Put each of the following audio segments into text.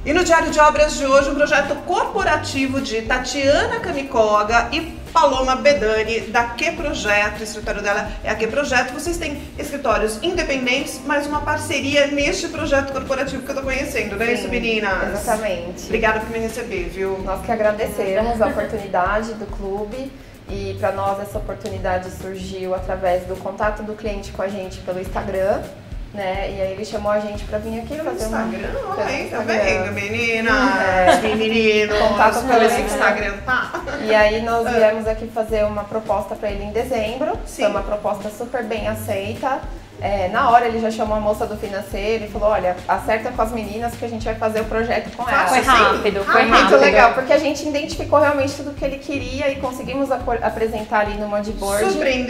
E no Diário de Obras de hoje, um projeto corporativo de Tatiana Kamikoga e Paloma Bedani, da Que Projeto. O escritório dela é a Que Projeto. Vocês têm escritórios independentes, mas uma parceria neste projeto corporativo que eu tô conhecendo, né? Isso, meninas? Exatamente. Obrigada por me receber, viu? Nós que agradecemos a oportunidade do clube. E para nós essa oportunidade surgiu através do contato do cliente com a gente pelo Instagram, né? E aí ele chamou a gente para vir aqui pelo fazer Instagram, um... tá vendo, meninas? Meninos, contato pelo pelo Instagram, tá? E aí nós viemos aqui fazer uma proposta para ele em dezembro. Sim. Foi uma proposta super bem aceita. Na hora ele já chamou a moça do financeiro e falou, olha, acerta com as meninas que a gente vai fazer o projeto com elas. Foi rápido, foi Muito rápido. legal, porque a gente identificou realmente tudo que ele queria e conseguimos apresentar ali no Modboard.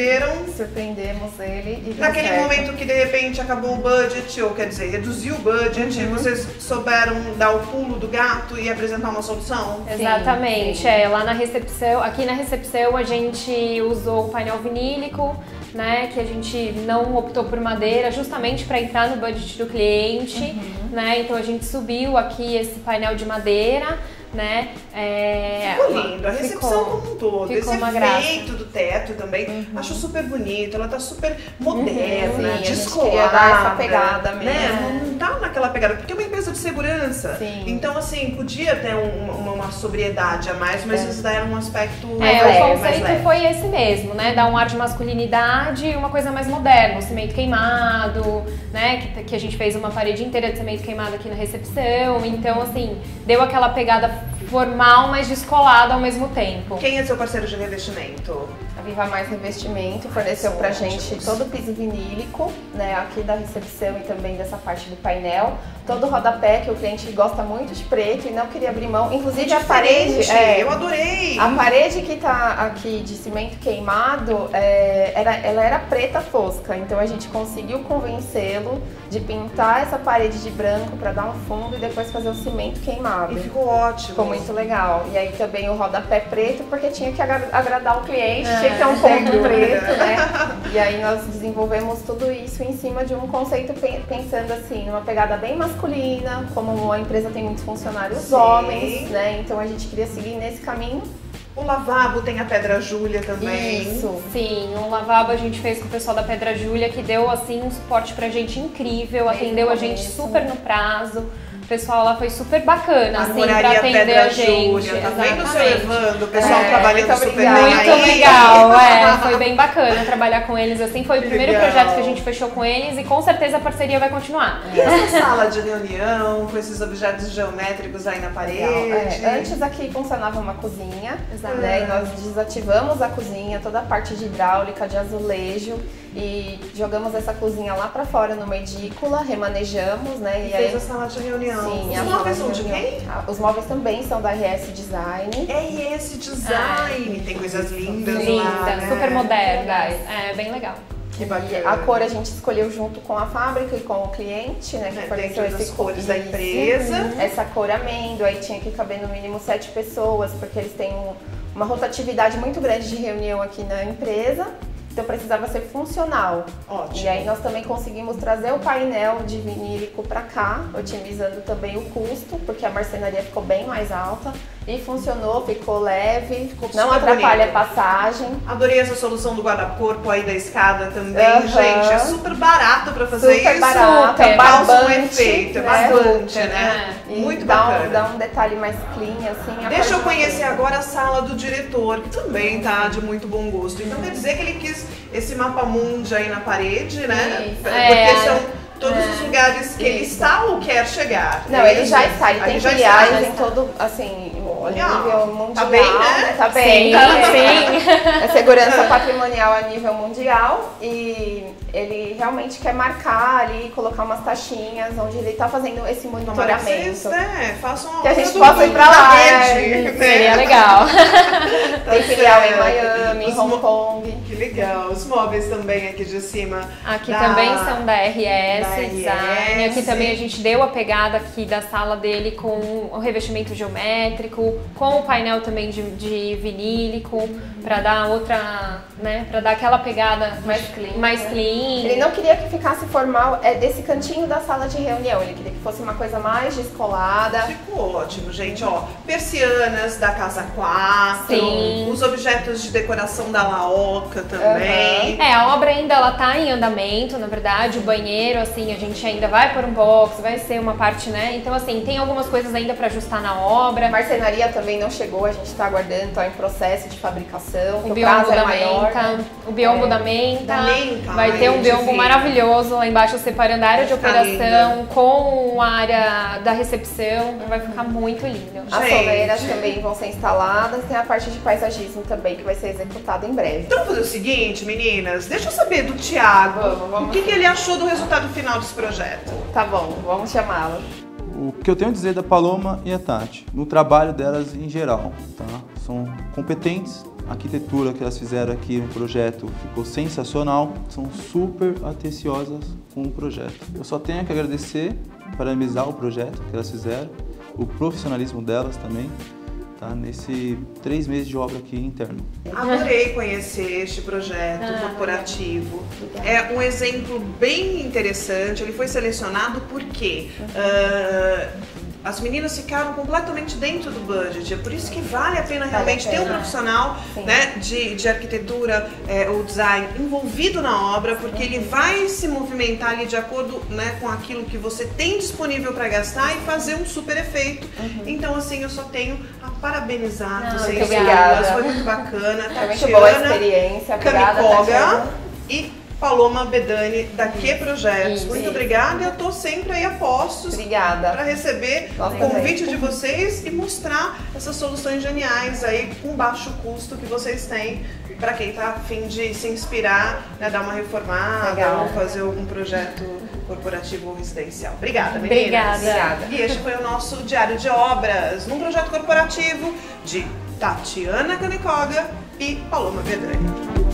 Surpreendemos ele e deu Naquele certo. momento que de repente acabou o budget, ou quer dizer, reduziu o budget, vocês souberam dar o pulo do gato e apresentar uma solução? Exatamente, sim. lá na recepção, aqui na recepção a gente usou o painel vinílico, né, que a gente não optou por madeira, justamente para entrar no budget do cliente, né, então a gente subiu aqui esse painel de madeira, né, ficou lindo, a recepção como um todo, esse uma efeito do teto também, acho super bonito, ela tá super moderna, sim, descolada, a gente queria dar essa pegada mesmo. né? Não tá naquela pegada, porque é uma empresa de segurança, Sim. então assim, podia ter uma sobriedade a mais, mas eles deram um aspecto o mais conceito leve. foi esse mesmo, né? Dar um ar de masculinidade e uma coisa mais moderna, o cimento queimado, né? Que a gente fez uma parede inteira de cimento queimado aqui na recepção, então assim, deu aquela pegada formal, mas descolada ao mesmo tempo. Quem é seu parceiro de revestimento? A Viva Mais Revestimento forneceu pra gente todo o piso vinílico, né, aqui da recepção e também dessa parte do painel. Todo o rodapé, que o cliente gosta muito de preto e não queria abrir mão. Inclusive a parede... eu adorei! A parede que tá aqui de cimento queimado, ela era preta fosca. Então a gente conseguiu convencê-lo de pintar essa parede de branco pra dar um fundo e depois fazer o cimento queimado. E ficou ótimo. Ficou muito legal. E aí também o rodapé preto, porque tinha que agradar o cliente, tinha que ter um ponto preto, né? E aí nós desenvolvemos tudo isso em cima de um conceito pensando assim, numa pegada bem masculina, como a empresa tem muitos funcionários homens, né? Então a gente queria seguir nesse caminho. O lavabo tem a Pedra Júlia também. Isso. Sim, um lavabo a gente fez com o pessoal da Pedra Júlia, que deu assim um suporte pra gente incrível, atendeu a gente super no prazo. O pessoal lá foi super bacana, assim, pra atender Pedra a gente. Júlia, tá vendo, seu Exatamente. Evandro? O pessoal trabalhando super bem Muito aí. legal, foi bem bacana trabalhar com eles, assim, foi o primeiro Legal. projeto que a gente fechou com eles e com certeza a parceria vai continuar. E essa sala de reunião, com esses objetos geométricos aí na parede? Antes aqui funcionava uma cozinha, Exato. né? E nós desativamos a cozinha, toda a parte de hidráulica, de azulejo e jogamos essa cozinha lá pra fora no edícula, remanejamos, né? E fez a sala de reunião. Sim, os móveis são de quem? Os móveis também são da RS Design. RS Design, tem coisas lindas lá, Linda, né? super modernas, bem legal. Que E bacana. a cor a gente escolheu junto com a fábrica e com o cliente, né? Que forneceu dentro das esse cores da isso. empresa. Essa cor amêndoa, aí tinha que caber no mínimo 7 pessoas, porque eles têm uma rotatividade muito grande de reunião aqui na empresa. Então precisava ser funcional. Ótimo. E aí nós também conseguimos trazer o painel de vinílico para cá, otimizando também o custo, porque a marcenaria ficou bem mais alta. E funcionou, ficou leve, não atrapalha a passagem. Adorei essa solução do guarda-corpo aí da escada também, gente. É super barato pra fazer Super isso. barato, Super. Causa um barbante, efeito, é né? barbante, né? E Muito dá bacana. dá um detalhe mais clean, assim. a Deixa eu parte conhecer inteira. agora a sala do diretor, que também tá de muito bom gosto. Então quer dizer que ele quis esse mapa mundi aí na parede, né? Isso. Porque são todos os lugares que ele está ou quer chegar. Não, ele já está, ele tem já filiais está. em todo, assim, Olha, nível mundial. tá bem, né? Tá bem, Sim, tá bem. sim. É segurança patrimonial a nível mundial e ele realmente quer marcar ali, colocar umas taxinhas onde ele tá fazendo esse Tomara que vocês, monitoramento. né, façam uma Que a gente do- possa ir pra da lá, rede, né? Seria legal. Tem filial em certo. Miami, Os Hong mo- Kong. Que legal. Os móveis também aqui de cima. Aqui da- também são da RS da Design. RS. Aqui também a gente deu a pegada aqui da sala dele com o revestimento geométrico, com o painel também de vinílico, para dar outra, né, para dar aquela pegada mais clean. Ele não queria que ficasse formal desse cantinho da sala de reunião, ele queria que que fosse uma coisa mais descolada. Ficou ótimo, gente, ó. Persianas da Casa 4, Sim. os objetos de decoração da Laoca também. A obra ainda ela tá em andamento, na verdade, o banheiro, assim, a gente ainda vai pôr um box, vai ser uma parte, né? Então, assim, tem algumas coisas ainda para ajustar na obra. A marcenaria também não chegou, a gente tá aguardando, tá em processo de fabricação. O biombo da maior, menta, né? o biombo da menta. Vai ter um Ai, biombo gente. maravilhoso lá embaixo, separando a área de Vai ficar operação com a área da recepção. Vai ficar muito lindo. As Gente. soleiras também vão ser instaladas, tem a parte de paisagismo também que vai ser executada em breve. Então vamos fazer o seguinte, meninas, deixa eu saber do Thiago, Vamos. o que ele achou do resultado final desse projeto. Tá bom, vamos chamá-la. O que eu tenho a dizer da Paloma e a Tati, no trabalho delas em geral, tá? São competentes, a arquitetura que elas fizeram aqui no projeto ficou sensacional, são super atenciosas com o projeto. Eu só tenho que agradecer, parabenizar o projeto que elas fizeram, o profissionalismo delas também, tá? Nesse 3 meses de obra aqui interno. Adorei conhecer este projeto corporativo. É um exemplo bem interessante. Ele foi selecionado porque as meninas ficaram completamente dentro do budget. É por isso que vale a pena realmente ter um profissional, né, de arquitetura ou design envolvido na obra, porque ele vai se movimentar ali de acordo, né, com aquilo que você tem disponível para gastar e fazer um super efeito. Então, assim, eu só tenho a parabenizar vocês duas. Foi muito bacana. Foi muito boa a experiência. Obrigada, Camicoga Tatiana. e Paloma Bedani da Que Projetos. Isso. Muito obrigada, eu tô sempre aí a postos Obrigada. para receber Nossa, o convite de vocês e mostrar essas soluções geniais aí com baixo custo que vocês têm para quem tá a fim de se inspirar, né, dar uma reformada ou fazer algum projeto corporativo ou residencial. Obrigada, meninas. Obrigada. E este foi o nosso Diário de Obras, num projeto corporativo de Tatiana Camicoga e Paloma Bedani.